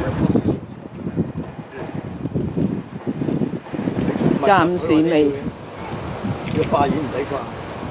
暫時未。 個花園唔使掛。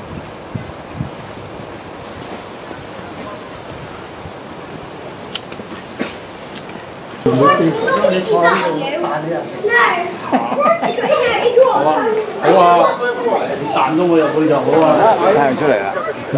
你坐呢度彈啲人。好啊，好啊，你彈到我入去就好啊。 彈出嚟啦。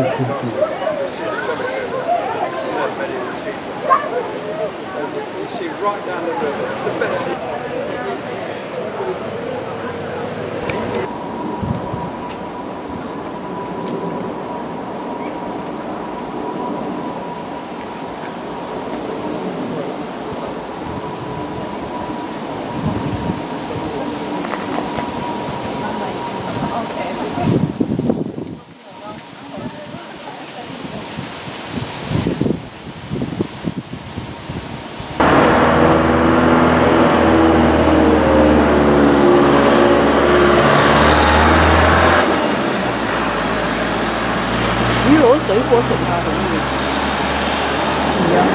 水果食下可以。係啊。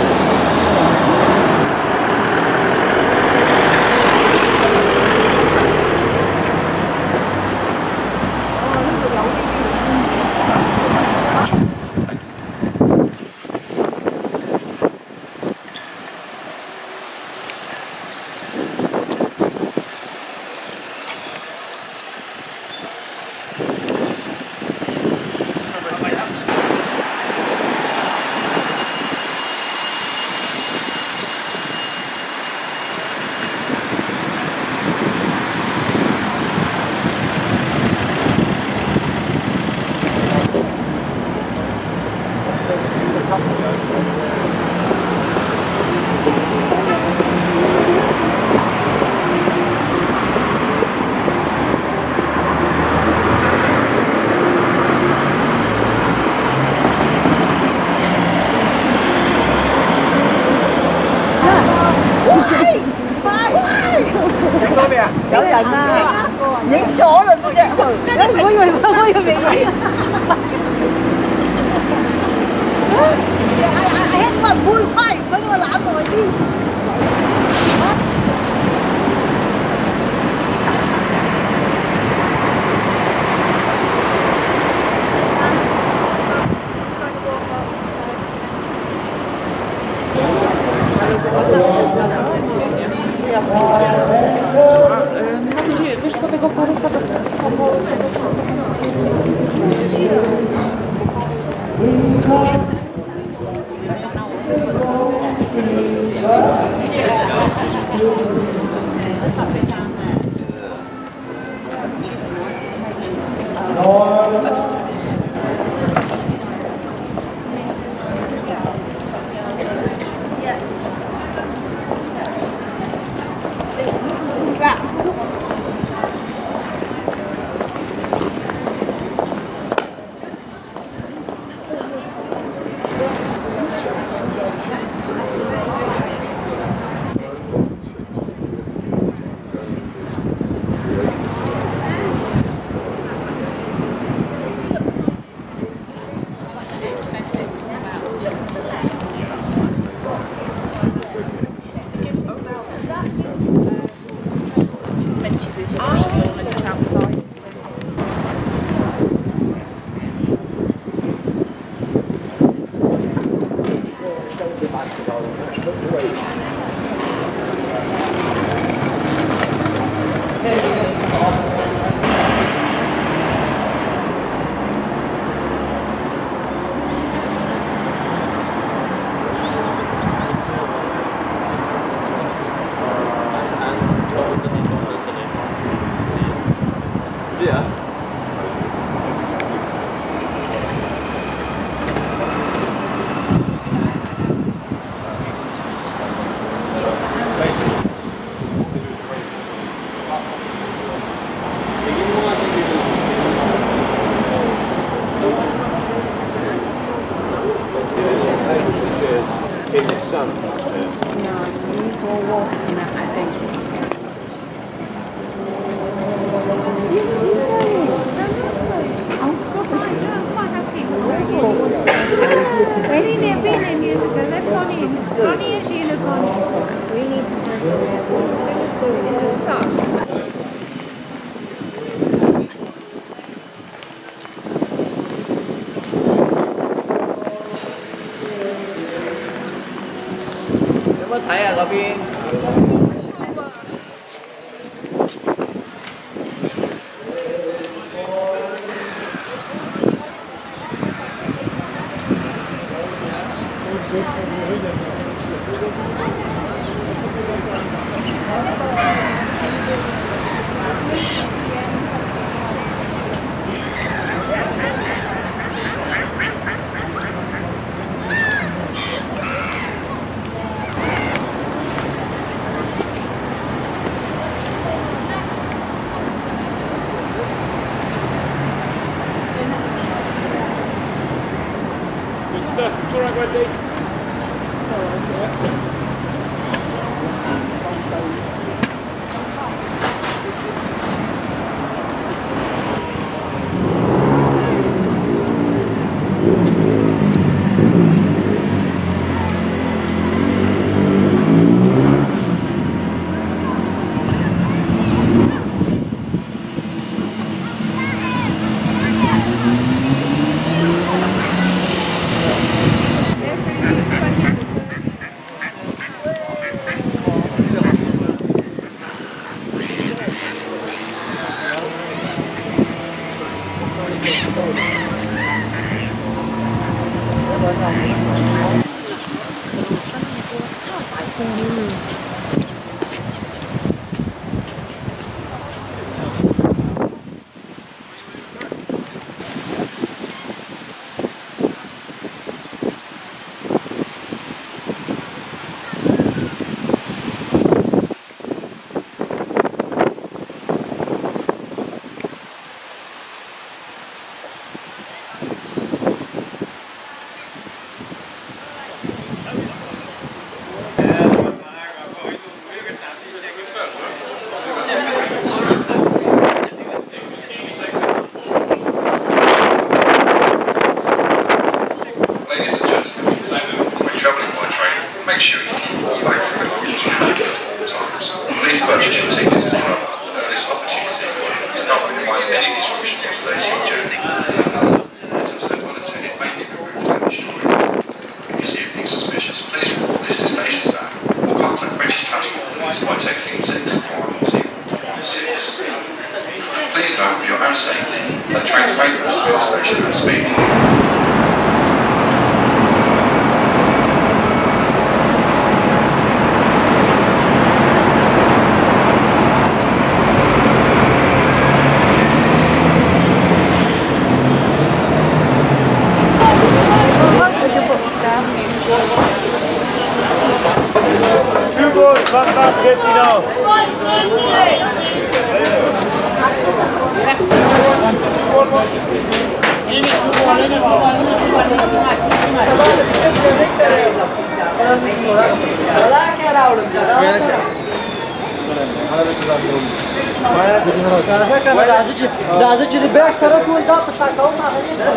有人啊！影咗啦，嗰隻，我以為未影。阿兄話唔會快，佢個攬耐啲。 Wiesz co, tego parucha to 睇下嗰邊。 All right, Wendy. Make sure you keep all bags and belongings handy at all times. Please purchase your tickets and this opportunity to not minimise any disruption to today's journey. Items left unattended may be removed and destroyed. If you see anything suspicious, please report this to station staff or contact British Transport Police by texting 65006. Please note for your own safety that trains may pass through the station at speed. Даже черебяк сороку дал, пошагал на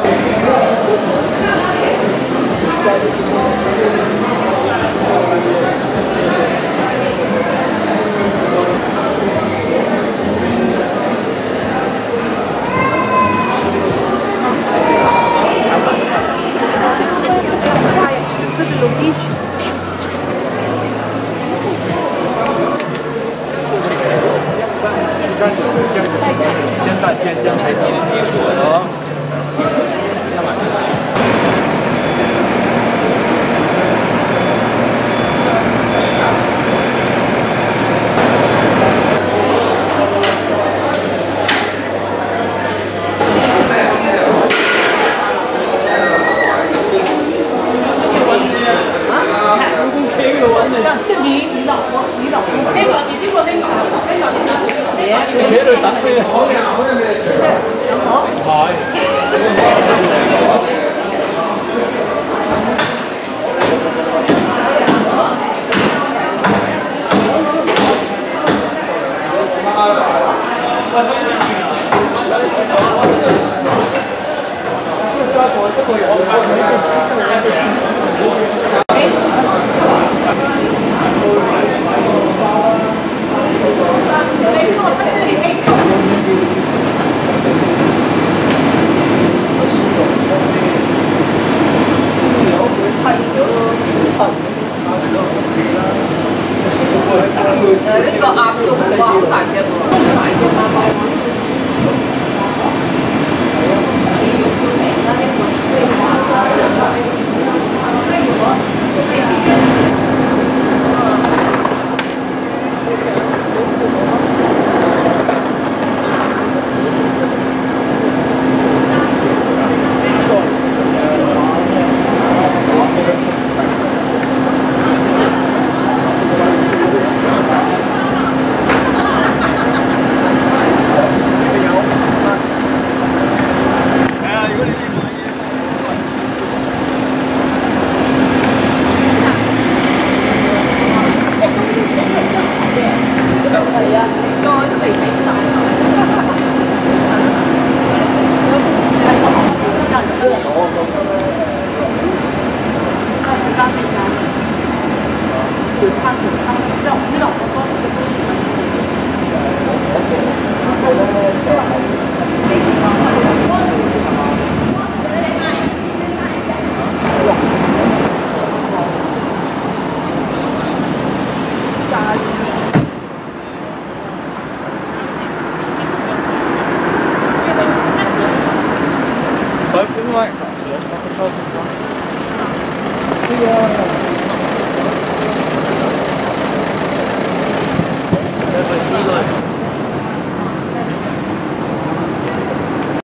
将太低的技术了。 这你老婆，你老公没搞几句话没搞，没搞几句。 这度等佢好嘅， 係咗。 呢個鴨都好啊，好大隻喎，好大隻蝦包。啲肉都平啦，一個